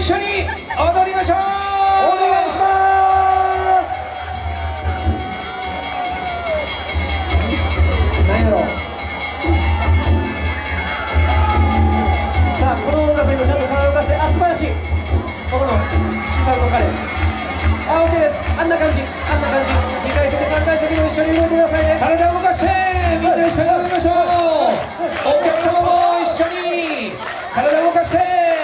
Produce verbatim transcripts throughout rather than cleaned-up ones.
緒に踊りましょう。 お願いします。何やろう。さあこの音楽にもちゃんと体を動かして、あ素晴らしい。そこの資産の彼、あ OK です。あんな感じあんな感じ。にかい席さんかい席も一緒に動いてくださいね。 体を動かしてみんな一緒に踊りましょう。お客様も一緒に体を動かして。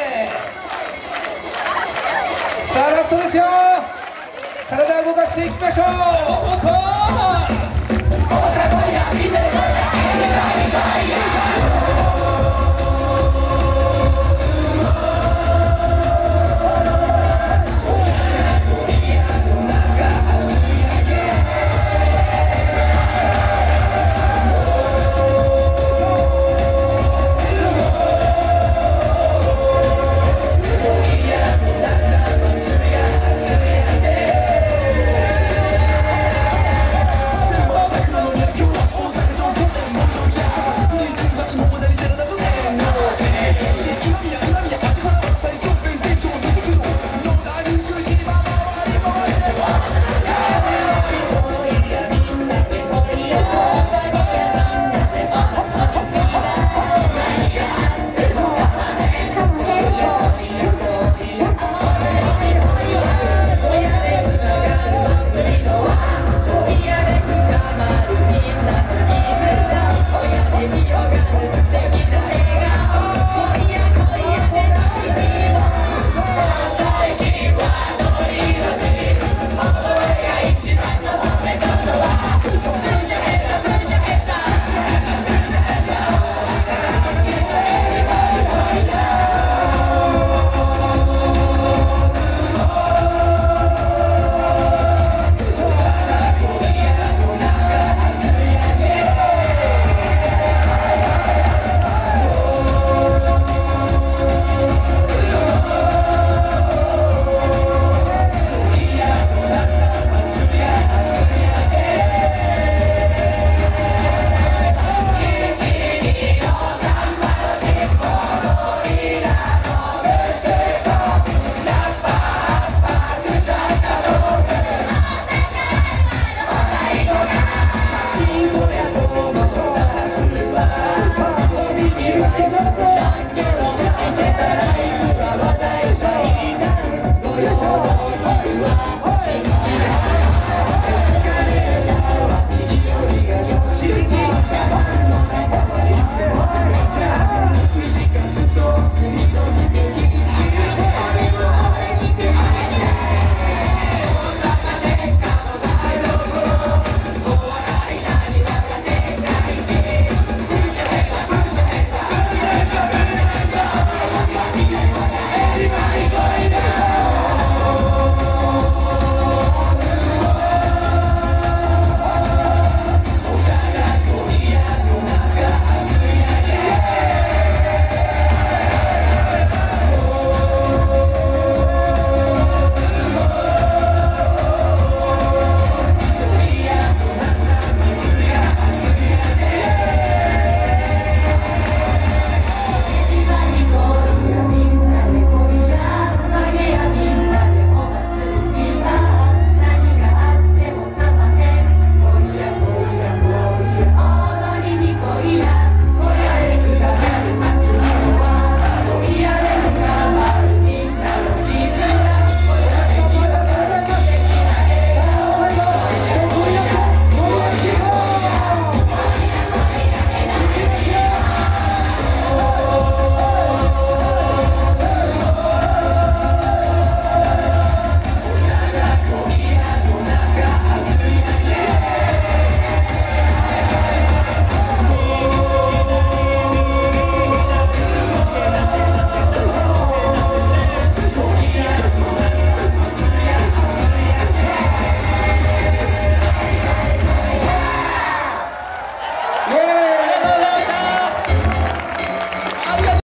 さあラストですよ。体を動かしていきましょう。おっと